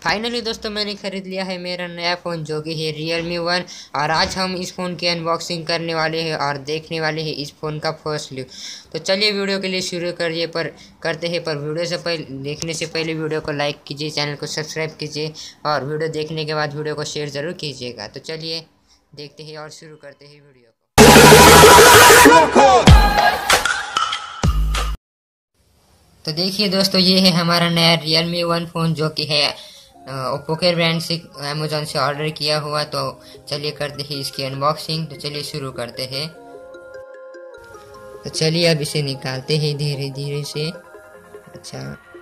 Finally दोस्तों मैंने ख़रीद लिया है मेरा नया फ़ोन जो कि है Realme 1। और आज हम इस फ़ोन की अनबॉक्सिंग करने वाले हैं और देखने वाले हैं इस फ़ोन का फर्स्ट लुक। तो चलिए वीडियो के लिए शुरू करते हैं। पर वीडियो से पहले देखने से पहले वीडियो को लाइक कीजिए, चैनल को सब्सक्राइब कीजिए और वीडियो देखने के बाद वीडियो को शेयर ज़रूर कीजिएगा। तो चलिए देखते हैं और शुरू करते हैं वीडियो को। तो देखिए दोस्तों, ये है हमारा नया Realme 1 फ़ोन जो कि है ओप्पो के ब्रांड से अमेज़ॉन से ऑर्डर किया हुआ। तो चलिए करते हैं इसकी अनबॉक्सिंग। तो चलिए शुरू करते हैं। तो चलिए अब इसे निकालते हैं धीरे धीरे से। अच्छा,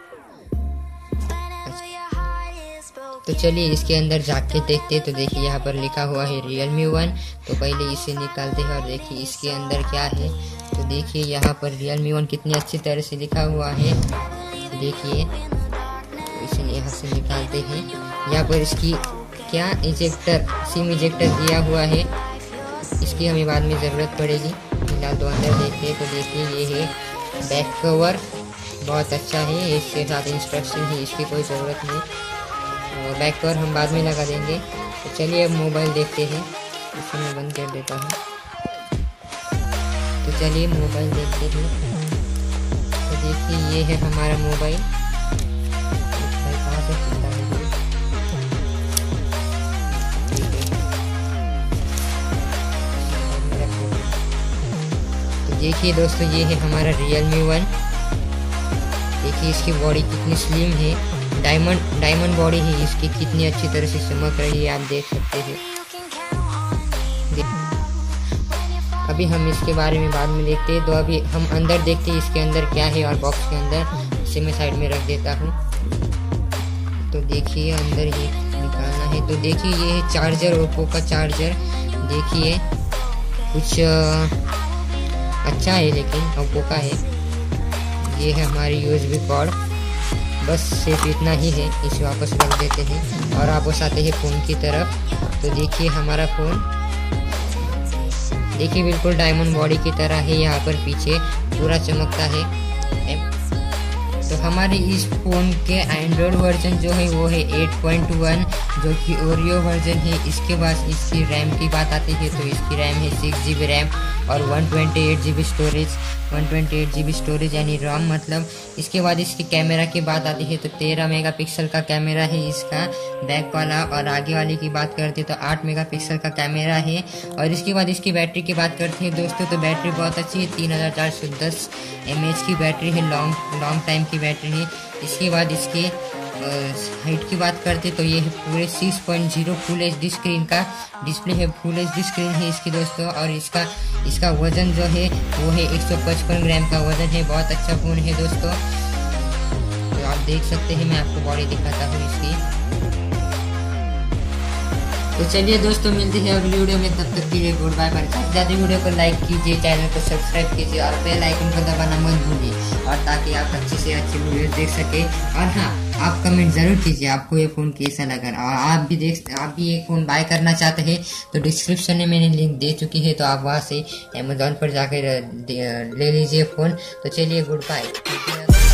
तो चलिए इसके अंदर जाके देखते हैं। तो देखिए यहाँ पर लिखा हुआ है Realme 1। तो पहले इसे निकालते हैं और देखिए इसके अंदर क्या है। तो देखिए यहाँ पर Realme 1 कितनी अच्छी तरह से लिखा हुआ है। तो देखिए इसे यहाँ से निकालते हैं। यहाँ पर इसकी क्या सिम इजेक्टर दिया हुआ है, इसकी हमें बाद में ज़रूरत पड़ेगी। फिलहाल तो अंदर देखते हैं। तो देखिए ये है बैक कवर, बहुत अच्छा है। इसके साथ इंस्ट्रक्शन है, इसकी कोई ज़रूरत नहीं। और बैक कवर हम बाद में लगा देंगे। तो चलिए अब मोबाइल देखते हैं। इसे मैं बंद कर देता हूँ। तो चलिए मोबाइल देखते हैं। तो देखिए ये है हमारा मोबाइल। तो देखिए दोस्तों, ये है हमारा Realme 1। देखिए इसकी बॉडी कितनी स्लिम है, डायमंड बॉडी है इसकी, कितनी अच्छी तरह से चमक रही है, आप देख सकते हैं। अभी हम इसके बारे में बाद में देखते हैं। तो अभी हम अंदर देखते हैं इसके अंदर क्या है। और बॉक्स के अंदर इसे मैं साइड में रख देता हूँ। तो देखिए अंदर ये निकालना है। तो देखिए ये है चार्जर, ओप्पो का चार्जर। देखिए कुछ अच्छा है, लेकिन ओप्पो का है। ये है हमारी USB कॉर्ड, बस सिर्फ इतना ही है। इसे वापस रख देते हैं और वापस आते हैं फ़ोन की तरफ। तो देखिए हमारा फ़ोन, देखिए बिल्कुल डायमंड बॉडी की तरह है। यहाँ पर पीछे पूरा चमकता है। तो हमारे इस फ़ोन के एंड्रॉयड वर्जन जो है वो है 8.1, जो कि ओरियो वर्जन है। इसके बाद इसकी रैम की बात आती है। तो इसकी रैम है 6GB रैम और 128GB स्टोरेज। 128GB स्टोरेज यानी रोम मतलब। इसके बाद इसकी कैमरा की बात आती है। तो 13 मेगापिक्सल का कैमरा है इसका बैक वाला। और आगे वाले की बात करते हैं तो 8 मेगापिक्सल का कैमरा है। और इसके बाद इसकी बैटरी की बात करते हैं दोस्तों, तो बैटरी बहुत अच्छी है। 3410 mAh की बैटरी है, लॉन्ग टाइम की बैटरी है। इसके बाद इसके हाइट की बात करते तो ये है पूरे 6.0 फुल HD स्क्रीन का डिस्प्ले है। फुल HD स्क्रीन है इसकी दोस्तों। और इसका वज़न जो है वो है 155 ग्राम का वज़न है। बहुत अच्छा फ़ोन है दोस्तों। तो आप देख सकते हैं, मैं आपको बॉडी दिखाता हूँ इसकी। तो चलिए दोस्तों, मिलते हैं अगली वीडियो में। तब तक के लिए गुड बाय। पर ज़्यादा वीडियो को लाइक कीजिए, चैनल को सब्सक्राइब कीजिए और बेल आइकन को दबाना मत भूलिए, और ताकि आप अच्छे से अच्छे वीडियो देख सके। और हाँ, आप कमेंट ज़रूर कीजिए आपको ये फ़ोन कैसा लगा। और आप भी एक फ़ोन बाय करना चाहते हैं तो डिस्क्रिप्शन में मैंने लिंक दे चुकी है। तो आप वहाँ से अमेज़ॉन पर जाकर ले लीजिए फ़ोन। तो चलिए गुड बाय।